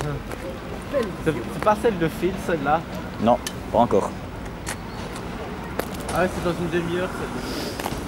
C'est pas celle de Phil, celle-là? Non, pas encore. Ah ouais, c'est dans une demi-heure celle-là.